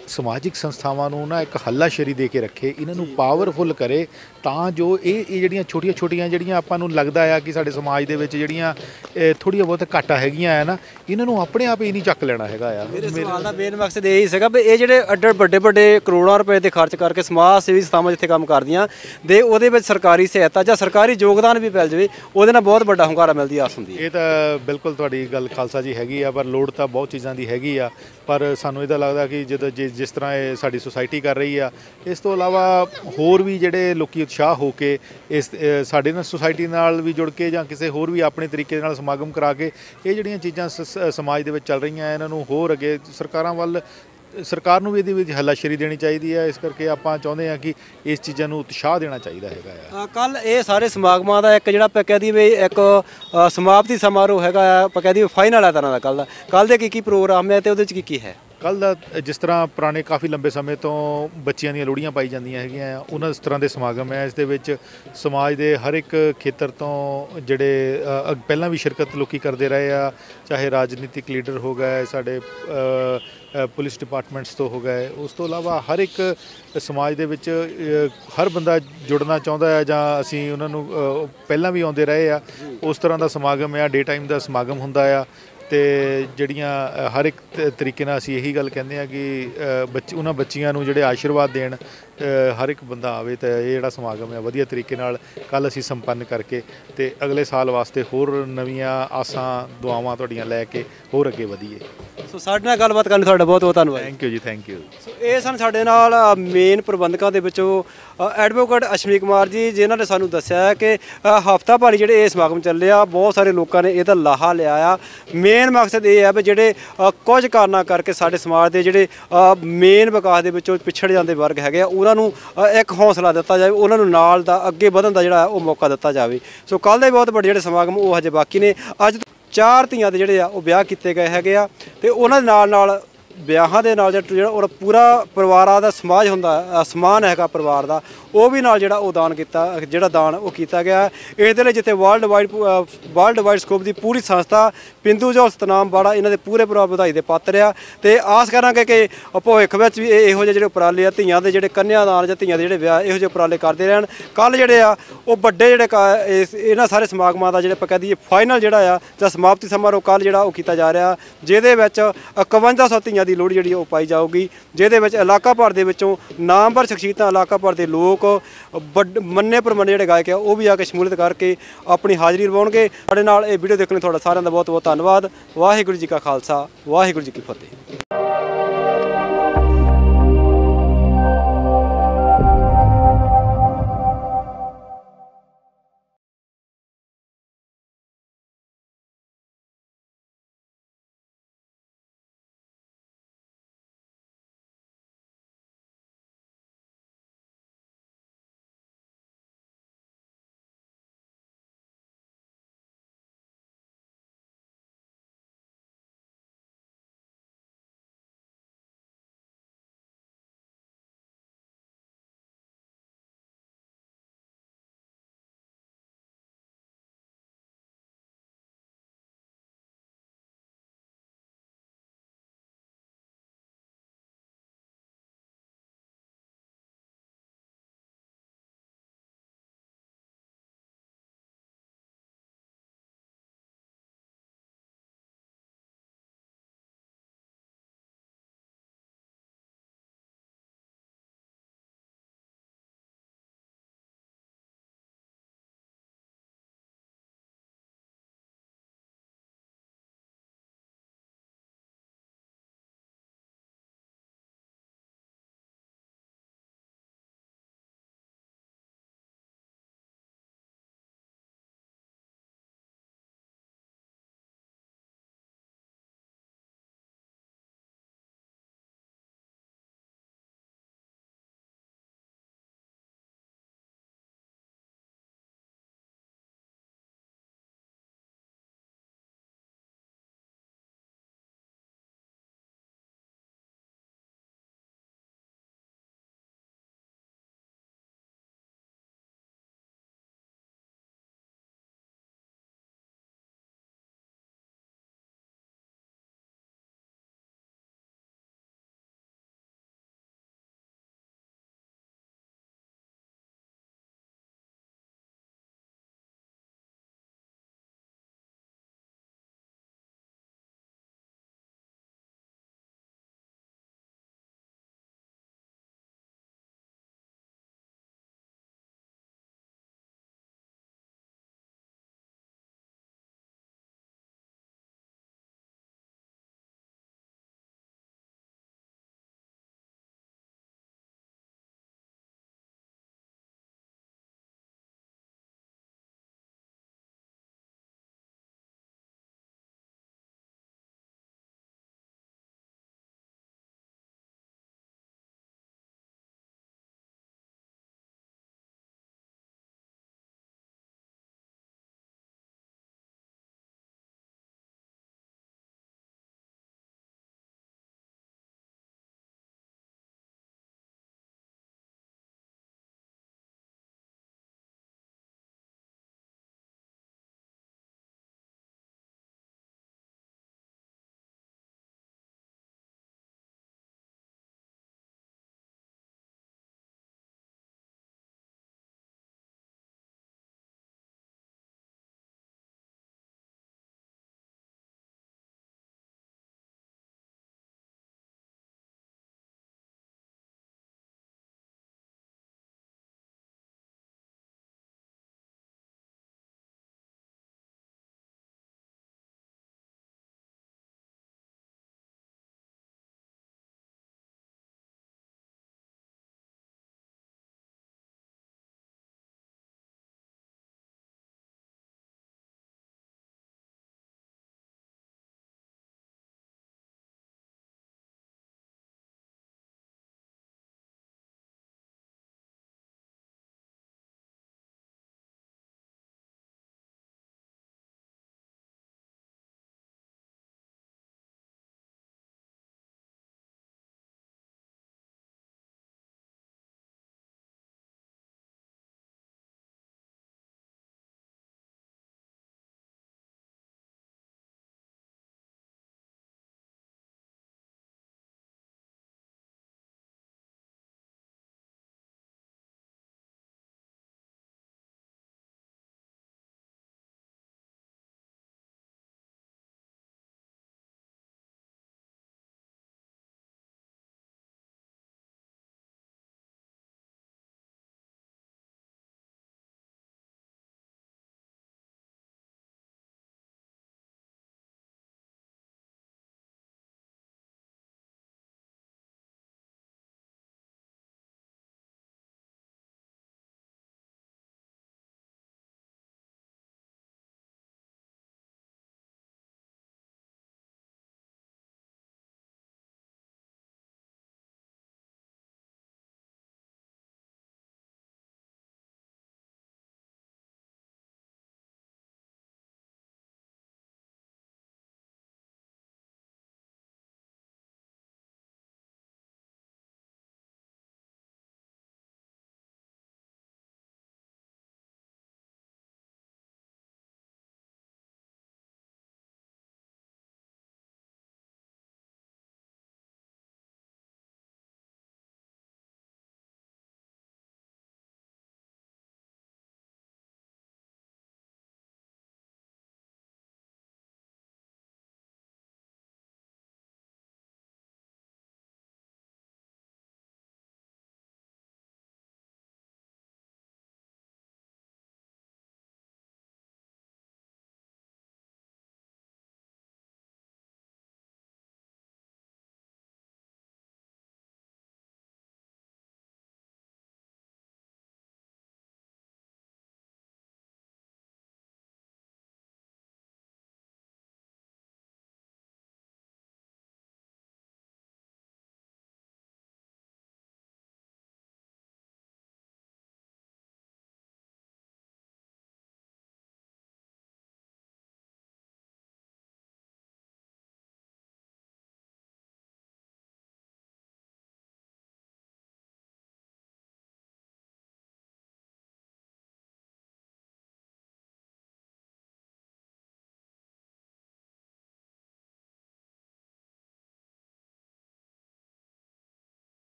ਸਮਾਜਿਕ ਸੰਸਥਾਵਾਂ ਨੂੰ ਨਾ ਇੱਕ ਹੱਲਾਸ਼ੇਰੀ ਦੇ ਕੇ ਰੱਖੇ, ਇਹਨਾਂ ਨੂੰ ਪਾਵਰਫੁਲ ਕਰੇ, ਤਾਂ ਜੋ ਇਹ ਇਹ ਜਿਹੜੀਆਂ ਛੋਟੀਆਂ ਛੋਟੀਆਂ ਜਿਹੜੀਆਂ ਆਪਾਂ ਨੂੰ ਲੱਗਦਾ ਆ ਕਿ ਸਾਡੇ ਸਮਾਜ ਦੇ ਵਿੱਚ ਜਿਹੜੀਆਂ ਥੋੜ੍ਹੀਆਂ ਬਹੁਤ ਘਾਟਾਂ ਹੈਗੀਆਂ ਆ ਨਾ, ਇਹਨਾਂ ਨੂੰ ਆਪਣੇ ਆਪ ਹੀ ਨਹੀਂ ਚੱਕ ਲੈਣਾ ਹੈਗਾ ਆ। ਮੇਰੇ ਸਵਾਲ ਦਾ ਮੇਨ ਮਕਸਦ ਇਹ ਹੀ ਸੀਗਾ ਵੀ ਇਹ ਜਿਹੜੇ ਅੱਡੇ ਵੱਡੇ ਵੱਡੇ ਕਰੋੜਾਂ ਰੁਪਏ ਦੇ ਖਰਚ ਕਰਕੇ ਸਮਾਜ ਸੇਵੀ ਸੰਸਥਾਵਾਂ ਜਿੱਥੇ ਕੰਮ ਕਰਦੀਆਂ ਦੇ ਉਹਦੇ ਵਿੱਚ ਸਰਕਾਰੀ ਸਹਾਇਤਾ ਜਾਂ ਸਰਕਾਰੀ ਯੋਗਦਾਨ ਵੀ ਮਿਲ ਜਾਵੇ, ਉਹਦੇ ਨਾਲ ਬਹੁਤ ਵੱਡਾ ਹੁੰਗਾਰਾ ਮਿਲਦੀ ਆਸ ਹੁੰਦੀ ਹੈ। ਇਹ ਤਾਂ ਬਿਲਕੁਲ ਤੁਹਾਡੀ ਗੱਲ ਖਾਲਸਾ ਜੀ ਹੈਗੀ ਆ, ਪਰ ਲੋੜ ਤਾਂ ਬਹੁਤ ਚੀਜ਼ਾਂ ਦੀ ਹੈਗੀ ਆ, ਪਰ ਸਾਨੂੰ ਇਹਦਾ ਲੱਗਦਾ ਕਿ ਜਦੋਂ ਜਿਸ ਤਰ੍ਹਾਂ ਇਹ ਸਾਡੀ ਸੁਸਾਇਟੀ ਕਰ ਰਹੀ ਆ, ਇਸ ਤੋਂ ਇਲਾਵਾ ਹੋਰ ਵੀ ਜਿਹੜੇ ਲੋਕੀ ਉਤਸ਼ਾਹ ਹੋ ਕੇ ਇਸ ਸਾਡੇ ਨਾਲ ਸੁਸਾਇਟੀ ਨਾਲ ਵੀ ਜੁੜ ਕੇ ਜਾਂ ਕਿਸੇ ਹੋਰ ਵੀ ਆਪਣੇ ਤਰੀਕੇ ਨਾਲ ਸਮਾਗਮ ਕਰਾ ਕੇ ਇਹ ਜਿਹੜੀਆਂ ਚੀਜ਼ਾਂ ਸਮਾਜ ਦੇ ਵਿੱਚ ਚੱਲ ਰਹੀਆਂ ਇਹਨਾਂ ਨੂੰ ਹੋਰ ਅੱਗੇ ਸਰਕਾਰਾਂ ਵੱਲ ਸਰਕਾਰ ਨੂੰ ਵੀ ਇਹਦੇ ਵਿੱਚ ਹੱਲਾਸ਼ੇਰੀ ਦੇਣੀ ਚਾਹੀਦੀ ਹੈ। ਇਸ ਕਰਕੇ ਆਪਾਂ ਚਾਹੁੰਦੇ ਹਾਂ ਕਿ ਇਸ ਚੀਜ਼ਾਂ ਨੂੰ ਉਤਸ਼ਾਹ ਦੇਣਾ ਚਾਹੀਦਾ ਹੈਗਾ ਆ। ਕੱਲ ਇਹ ਸਾਰੇ ਸਮਾਗਮਾਂ ਦਾ ਇੱਕ ਜਿਹੜਾ ਆਪਾਂ ਕਹਿ ਦਈਏ ਵੀ ਇੱਕ ਸਮਾਪਤੀ ਸਮਾਰੋਹ ਹੈਗਾ ਆ, ਆਪਾਂ ਕਹਿ ਦਈਏ ਫਾਈਨਲ ਆ ਤਰ੍ਹਾਂ ਦਾ ਕੱਲ ਦਾ ਕੱਲ ਦੇ ਕੀ ਕੀ ਪ੍ਰੋਗਰਾਮ ਹੈ ਤੇ ਉਹਦੇ 'ਚ ਕੀ ਕੀ ਹੈ? ਕੱਲ੍ਹ ਦਾ ਜਿਸ ਤਰ੍ਹਾਂ ਪੁਰਾਣੇ ਕਾਫੀ ਲੰਬੇ ਸਮੇਂ ਤੋਂ ਬੱਚਿਆਂ ਦੀਆਂ ਲੋਹੜੀਆਂ ਪਾਈ ਜਾਂਦੀਆਂ ਹੈਗੀਆਂ ਆ, ਉਹਨਾਂ ਇਸ ਤਰ੍ਹਾਂ ਦੇ ਸਮਾਗਮ ਹੈ। ਇਸ ਦੇ ਵਿੱਚ ਸਮਾਜ ਦੇ ਹਰ ਇੱਕ ਖੇਤਰ ਤੋਂ ਜਿਹੜੇ ਪਹਿਲਾਂ ਵੀ ਸ਼ਿਰਕਤ ਲੋਕੀ ਕਰਦੇ ਰਹੇ ਆ, ਚਾਹੇ ਰਾਜਨੀਤਿਕ ਲੀਡਰ ਹੋ ਗਏ, ਸਾਡੇ ਪੁਲਿਸ ਡਿਪਾਰਟਮੈਂਟਸ ਤੋਂ ਹੋ ਗਏ, ਉਸ ਤੋਂ ਇਲਾਵਾ ਹਰ ਇੱਕ ਸਮਾਜ ਦੇ ਵਿੱਚ ਹਰ ਬੰਦਾ ਜੁੜਨਾ ਚਾਹੁੰਦਾ ਹੈ ਜਾਂ ਅਸੀਂ ਉਹਨਾਂ ਨੂੰ ਪਹਿਲਾਂ ਵੀ ਆਉਂਦੇ ਰਹੇ ਆ। ਉਸ ਤਰ੍ਹਾਂ ਦਾ ਸਮਾਗਮ ਆ, ਡੇ ਟਾਈਮ ਦਾ ਸਮਾਗਮ ਹੁੰਦਾ ਆ, ਅਤੇ ਜਿਹੜੀਆਂ ਹਰ ਇੱਕ ਤਰੀਕੇ ਨਾਲ ਅਸੀਂ ਇਹੀ ਗੱਲ ਕਹਿੰਦੇ ਹਾਂ ਕਿ ਬੱਚੇ ਉਹਨਾਂ ਬੱਚੀਆਂ ਨੂੰ ਜਿਹੜੇ ਆਸ਼ੀਰਵਾਦ ਦੇਣ, ਹਰ ਇੱਕ ਬੰਦਾ ਆਵੇ ਤਾਂ ਇਹ ਜਿਹੜਾ ਸਮਾਗਮ ਹੈ ਵਧੀਆ ਤਰੀਕੇ ਨਾਲ ਕੱਲ੍ਹ ਅਸੀਂ ਸੰਪੰਨ ਕਰਕੇ ਅਤੇ ਅਗਲੇ ਸਾਲ ਵਾਸਤੇ ਹੋਰ ਨਵੀਆਂ ਆਸਾਂ ਦੁਆਵਾਂ ਤੁਹਾਡੀਆਂ ਲੈ ਕੇ ਹੋਰ ਅੱਗੇ ਵਧੀਏ। ਸੋ ਸਾਡੇ ਨਾਲ ਗੱਲਬਾਤ ਕਰਨ ਲਈ ਤੁਹਾਡਾ ਬਹੁਤ ਬਹੁਤ ਧੰਨਵਾਦ। Thank you ji, thank you. So ਇਹ ਸਨ ਸਾਡੇ ਨਾਲ ਮੇਨ ਪ੍ਰਬੰਧਕਾਂ ਦੇ ਵਿੱਚੋਂ ਐਡਵੋਕੇਟ ਅਸ਼ਮੀ ਕੁਮਾਰ ਜੀ, ਜਿਨ੍ਹਾਂ ਨੇ ਸਾਨੂੰ ਦੱਸਿਆ ਕਿ ਹਫ਼ਤਾ ਭਰ ਜਿਹੜੇ ਇਹ ਸਮਾਗਮ ਚੱਲੇ ਆ, ਬਹੁਤ ਸਾਰੇ ਲੋਕਾਂ ਨੇ ਇਹਦਾ ਲਾਹਾ ਲਿਆ ਆ। ਮੇਨ ਮਕਸਦ ਇਹ ਹੈ ਵੀ ਜਿਹੜੇ ਕੁਝ ਕਾਰਨਾਂ ਕਰਕੇ ਸਾਡੇ ਸਮਾਜ ਦੇ ਜਿਹੜੇ ਮੇਨ ਵਿਕਾਸ ਦੇ ਵਿੱਚੋਂ ਪਿਛੜ ਜਾਂਦੇ ਵਰਗ ਹੈਗੇ ਆ, ਉਹਨਾਂ ਨੂੰ ਇੱਕ ਹੌਸਲਾ ਦਿੱਤਾ ਜਾਵੇ, ਉਹਨਾਂ ਨੂੰ ਨਾਲ ਦਾ ਅੱਗੇ ਵਧਣ ਦਾ ਜਿਹੜਾ ਉਹ ਮੌਕਾ ਦਿੱਤਾ ਜਾਵੇ। ਸੋ ਕੱਲ੍ਹ ਦੇ ਬਹੁਤ ਵੱਡੇ ਜਿਹੜੇ ਸਮਾਗਮ ਉਹ ਹਜੇ ਬਾਕੀ ਨੇ। ਅੱਜ ਚਾਰ ਧੀਆਂ ਦੇ ਜਿਹੜੇ ਆ ਉਹ ਵਿਆਹ ਕੀਤੇ ਗਏ ਹੈਗੇ ਆ, ਅਤੇ ਉਹਨਾਂ ਦੇ ਨਾਲ ਨਾਲ ਵਿਆਹਾਂ ਦੇ ਨਾਲ ਜਿਹੜਾ ਉਹ ਪੂਰਾ ਪਰਿਵਾਰਾਂ ਦਾ ਸਮਾਜ ਹੁੰਦਾ, ਸਮਾਨ ਹੈਗਾ ਪਰਿਵਾਰ ਦਾ, ਉਹ ਵੀ ਨਾਲ ਜਿਹੜਾ ਉਹ ਦਾਨ ਕੀਤਾ, ਜਿਹੜਾ ਦਾਨ ਉਹ ਕੀਤਾ ਗਿਆ। ਇਸ ਦੇ ਲਈ ਜਿੱਥੇ world wide world wide scope ਦੀ ਪੂਰੀ ਸੰਸਥਾ ਪਿੰਦੂ ਜੌਲ ਸਤਨਾਮ ਬਾੜਾ ਇਹਨਾਂ ਦੇ ਪੂਰੇ ਪਰਿਵਾਰ ਵਧਾਈ ਦੇ ਪਾਤਰ ਆ, ਅਤੇ ਆਸ ਕਰਾਂਗੇ ਕਿ ਭਵਿੱਖ ਵਿੱਚ ਵੀ ਇਹੋ ਜਿਹੇ ਜਿਹੜੇ ਉਪਰਾਲੇ ਆ, ਧੀਆਂ ਦੇ ਜਿਹੜੇ ਕੰਨਿਆਦਾਨ ਜਾਂ ਧੀਆਂ ਦੇ ਜਿਹੜੇ ਵਿਆਹ, ਇਹੋ ਜਿਹੇ ਉਪਰਾਲੇ ਕਰਦੇ ਰਹਿਣ। ਕੱਲ੍ਹ ਜਿਹੜੇ ਆ ਉਹ ਵੱਡੇ ਜਿਹੜੇ ਇਹਨਾਂ ਸਾਰੇ ਸਮਾਗਮਾਂ ਦਾ ਜਿਹੜੇ ਆਪਾਂ ਕਹਿ ਦਈਏ ਫਾਈਨਲ ਜਿਹੜਾ ਆ ਜਾਂ ਸਮਾਪਤੀ ਸਮਾਰੋਹ ਕੱਲ੍ਹ ਜਿਹੜਾ ਉਹ ਕੀਤਾ ਜਾ ਰਿਹਾ, ਜਿਹਦੇ ਵਿੱਚ ਇਕਵੰਜਾ ਸੌ ਧੀਆਂ ਦੀ ਲੋਹੜੀ ਜਿਹੜੀ ਉਹ ਪਾਈ ਜਾਊਗੀ, ਜਿਹਦੇ ਵਿੱਚ ਇਲਾਕਾ ਭਰ ਦੇ ਵਿੱਚੋਂ ਨਾਮਵਰ ਸ਼ਖਸੀਅਤਾਂ, ਇਲਾਕਾ ਭਰ ਦੇ ਲੋਕ, ਵੱਡ ਮੰਨੇ ਪ੍ਰਮੰਨੇ ਜਿਹੜੇ ਗਾਇਕ ਆ ਉਹ ਵੀ ਆ ਕੇ ਸ਼ਮੂਲੀਅਤ ਕਰਕੇ ਆਪਣੀ ਹਾਜ਼ਰੀ ਲਵਾਉਣਗੇ। ਸਾਡੇ ਨਾਲ ਇਹ ਵੀਡੀਓ ਦੇਖਣ ਲਈ ਤੁਹਾਡਾ ਸਾਰਿਆਂ ਦਾ ਬਹੁਤ ਬਹੁਤ ਧੰਨਵਾਦ। ਵਾਹਿਗੁਰੂ ਜੀ ਕਾ ਖਾਲਸਾ, ਵਾਹਿਗੁਰੂ ਜੀ ਕੀ ਫਤਿਹ।